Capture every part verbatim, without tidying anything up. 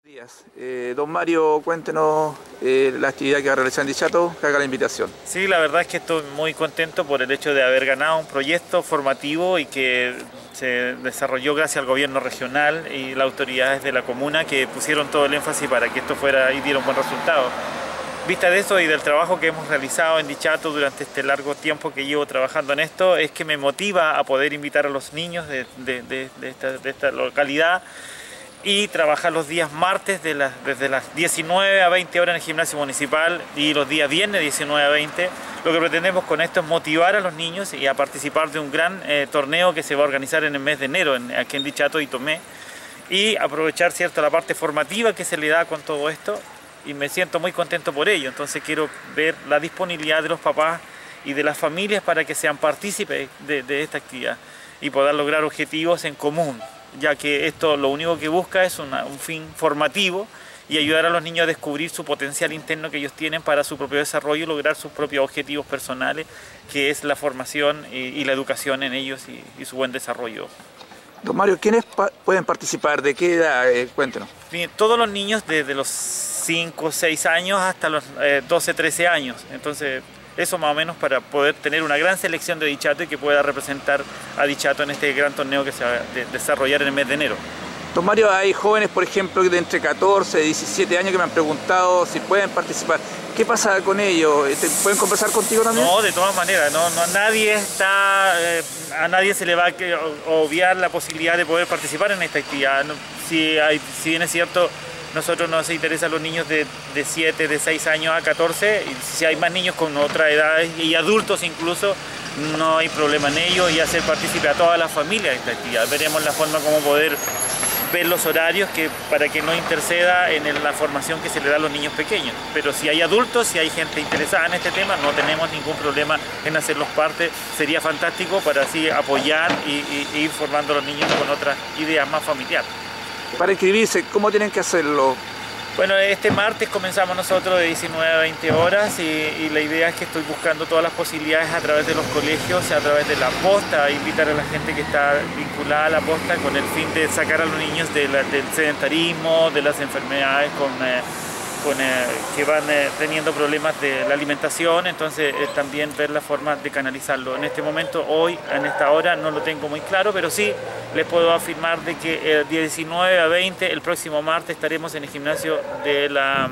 Días. Eh, don Mario, cuéntenos eh, la actividad que va a realizar en Dichato, que haga la invitación. Sí, la verdad es que estoy muy contento por el hecho de haber ganado un proyecto formativo y que se desarrolló gracias al gobierno regional y las autoridades de la comuna que pusieron todo el énfasis para que esto fuera y diera un buen resultado. Vista de eso y del trabajo que hemos realizado en Dichato durante este largo tiempo que llevo trabajando en esto, es que me motiva a poder invitar a los niños de, de, de, de, esta, de esta localidad y trabajar los días martes de las, desde las diecinueve a veinte horas en el gimnasio municipal y los días viernes diecinueve a veinte. Lo que pretendemos con esto es motivar a los niños y a participar de un gran eh, torneo que se va a organizar en el mes de enero en, aquí en Dichato y Tomé, y aprovechar, cierto, la parte formativa que se le da con todo esto, y me siento muy contento por ello. Entonces quiero ver la disponibilidad de los papás y de las familias para que sean partícipes de, de esta actividad y poder lograr objetivos en común, ya que esto lo único que busca es una, un fin formativo y ayudar a los niños a descubrir su potencial interno que ellos tienen para su propio desarrollo y lograr sus propios objetivos personales, que es la formación y, y la educación en ellos y, y su buen desarrollo. Don Mario, ¿quiénes pa pueden participar? ¿De qué edad? Eh, cuéntenos. Bien, todos los niños desde los cinco, seis años hasta los eh, doce, trece años. Entonces, eso más o menos para poder tener una gran selección de Dichato y que pueda representar a Dichato en este gran torneo que se va a de desarrollar en el mes de enero. Don Mario, hay jóvenes, por ejemplo, de entre catorce y diecisiete años que me han preguntado si pueden participar. ¿Qué pasa con ellos? ¿Pueden conversar contigo también? No, de todas maneras, no, no, nadie está, eh, a nadie se le va a obviar la posibilidad de poder participar en esta actividad. No, si, hay, si bien es cierto, nosotros nos interesan los niños de, de siete, de seis años a catorce, y si hay más niños con otras edades y adultos incluso, no hay problema en ello y hacer partícipe a toda la familia de esta actividad. Veremos la forma como poder ver los horarios que, para que no interceda en el, la formación que se le da a los niños pequeños. Pero si hay adultos, si hay gente interesada en este tema, no tenemos ningún problema en hacerlos parte. Sería fantástico para así apoyar y, y, y ir formando a los niños con otras ideas más familiares. Para inscribirse, ¿cómo tienen que hacerlo? Bueno, este martes comenzamos nosotros de diecinueve a veinte horas y, y la idea es que estoy buscando todas las posibilidades a través de los colegios, a través de la posta, a invitar a la gente que está vinculada a la posta con el fin de sacar a los niños de la, del sedentarismo, de las enfermedades con, eh, con, eh, que van eh, teniendo problemas de la alimentación. Entonces eh, también ver la forma de canalizarlo. En este momento, hoy, en esta hora, no lo tengo muy claro, pero sí les puedo afirmar de que el diecinueve a veinte, el próximo martes, estaremos en el gimnasio de, la,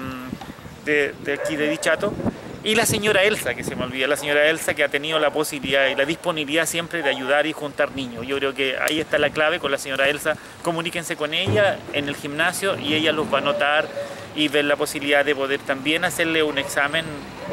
de, de aquí de Dichato. Y la señora Elsa, que se me olvida, la señora Elsa que ha tenido la posibilidad y la disponibilidad siempre de ayudar y juntar niños. Yo creo que ahí está la clave con la señora Elsa. Comuníquense con ella en el gimnasio y ella los va a anotar y ver la posibilidad de poder también hacerle un examen,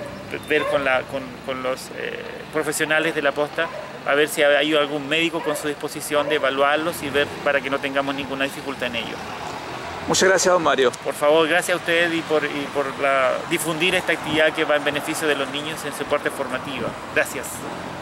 ver con, la, con, con los eh, profesionales de la posta, a ver si hay algún médico con su disposición de evaluarlos y ver para que no tengamos ninguna dificultad en ello. Muchas gracias, don Mario. Por favor, gracias a ustedes y por, y por la, difundir esta actividad que va en beneficio de los niños en su parte formativa. Gracias.